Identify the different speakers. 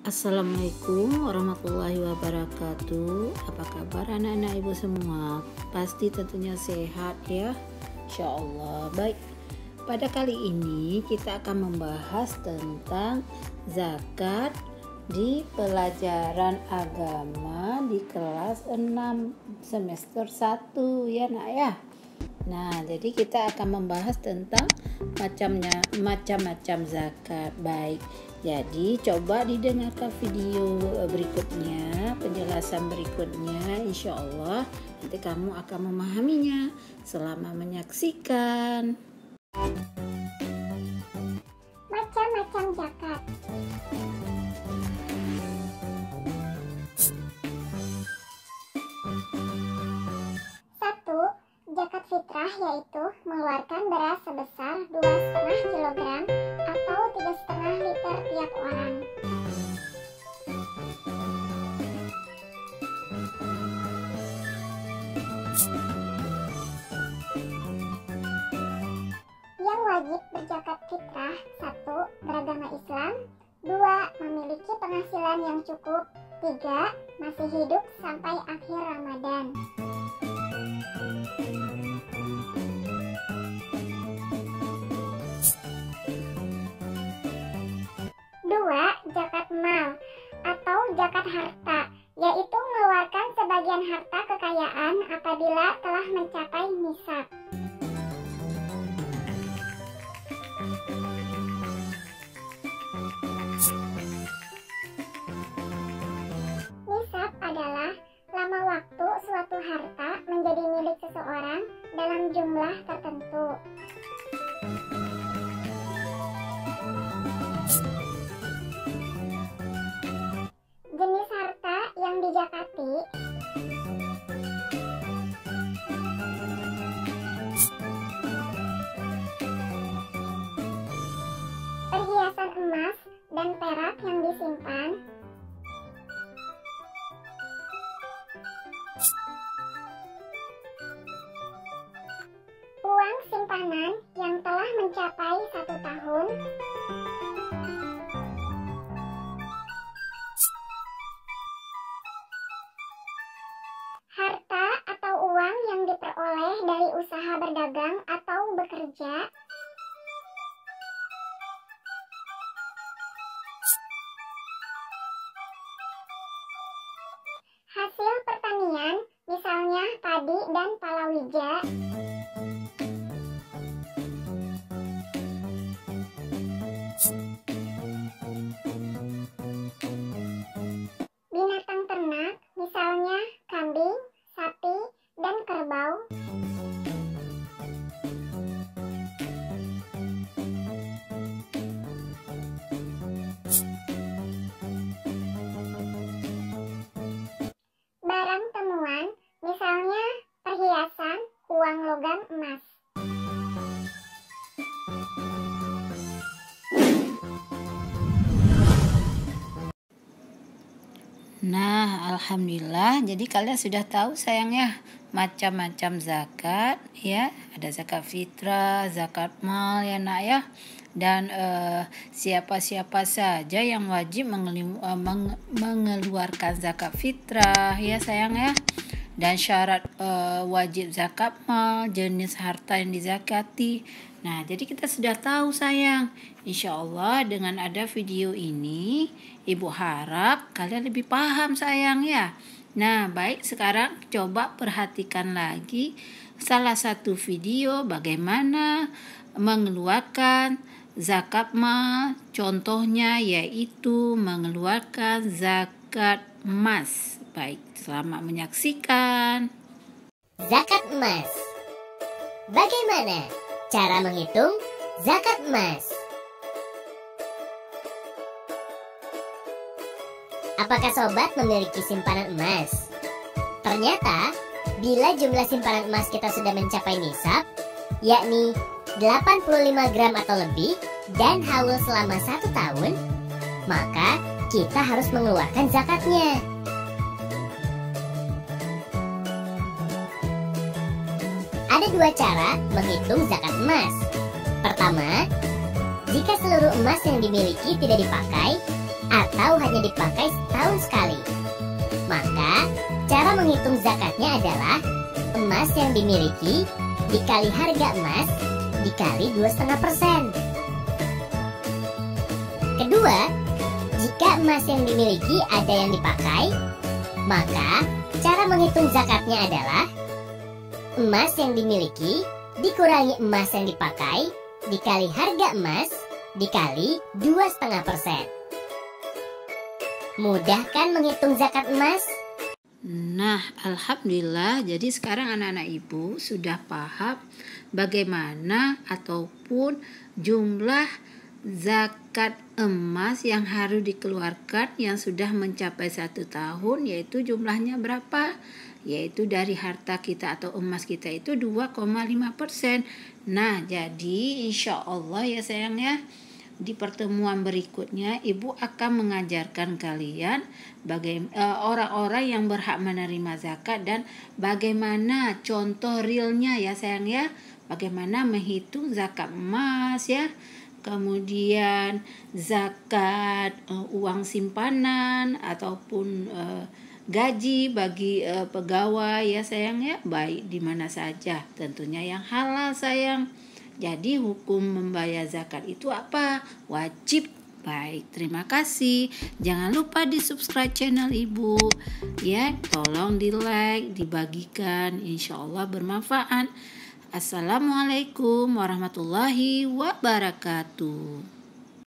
Speaker 1: Assalamualaikum warahmatullahi wabarakatuh. Apa kabar anak-anak ibu semua? Pasti tentunya sehat ya, insya Allah. Baik, pada kali ini kita akan membahas tentang zakat di pelajaran agama di kelas 6 semester 1 ya nak ya. Nah, jadi kita akan membahas tentang macam-macam zakat. Baik, jadi coba didengarkan video berikutnya, penjelasan berikutnya, insya Allah nanti kamu akan memahaminya selama menyaksikan.
Speaker 2: Macam-macam zakat. Zakat fitrah yaitu mengeluarkan beras sebesar 2,5 kg atau 3,5 liter tiap orang. Yang wajib berzakat fitrah: 1. Beragama Islam, 2. Memiliki penghasilan yang cukup, 3. Masih hidup sampai akhir Ramadan. 2. Zakat mal atau zakat harta, yaitu mengeluarkan sebagian harta kekayaan apabila telah mencapai nisab. Nisab adalah lama waktu suatu harta menjadi milik seseorang dalam jumlah tertentu. Jenis harta yang dizakati: perhiasan emas dan perak yang disimpan, uang simpanan yang telah mencapai 1 tahun, harta atau uang yang diperoleh dari usaha berdagang atau bekerja, hasil pertanian, misalnya padi dan palawija, binatang ternak, misalnya kambing, sapi, dan kerbau, barang temuan, misalnya perhiasan, uang logam, emas.
Speaker 1: Nah, alhamdulillah. Jadi kalian sudah tahu sayang ya, macam-macam zakat ya. Ada zakat fitrah, zakat mal ya nak ya. Dan siapa-siapa saja yang wajib mengeluarkan zakat fitrah ya sayang ya. Dan syarat wajib zakat mal, jenis harta yang dizakati. Nah, jadi kita sudah tahu sayang. Insya Allah dengan ada video ini, Ibu harap kalian lebih paham sayang ya. Nah, baik, sekarang coba perhatikan lagi salah satu video bagaimana mengeluarkan zakat mal. Contohnya yaitu mengeluarkan zakat emas. Baik, selamat menyaksikan.
Speaker 3: Zakat emas. Bagaimana cara menghitung zakat emas? Apakah sobat memiliki simpanan emas? Ternyata, bila jumlah simpanan emas kita sudah mencapai nisab, yakni 85 gram atau lebih, dan haul selama 1 tahun, maka kita harus mengeluarkan zakatnya. Ada 2 cara menghitung zakat emas. Pertama, jika seluruh emas yang dimiliki tidak dipakai atau atau hanya dipakai setahun sekali. Maka, cara menghitung zakatnya adalah emas yang dimiliki dikali harga emas dikali 2,5%. Kedua, jika emas yang dimiliki ada yang dipakai, maka cara menghitung zakatnya adalah emas yang dimiliki dikurangi emas yang dipakai dikali harga emas dikali 2,5%. Mudah kan menghitung zakat emas?
Speaker 1: Nah, alhamdulillah, jadi sekarang anak-anak ibu sudah paham bagaimana ataupun jumlah zakat emas yang harus dikeluarkan yang sudah mencapai 1 tahun, yaitu jumlahnya berapa? Yaitu dari harta kita atau emas kita itu 2,5%. Nah, jadi insya Allah ya sayang ya, di pertemuan berikutnya ibu akan mengajarkan kalian orang-orang yang berhak menerima zakat dan bagaimana contoh realnya ya sayang ya, bagaimana menghitung zakat emas ya, kemudian zakat uang simpanan ataupun gaji bagi pegawai ya sayang ya, baik di mana saja, tentunya yang halal sayang. Jadi hukum membayar zakat itu apa? Wajib. Baik, terima kasih. Jangan lupa di subscribe channel ibu ya, tolong di like, dibagikan, insya Allah bermanfaat. Assalamualaikum warahmatullahi wabarakatuh.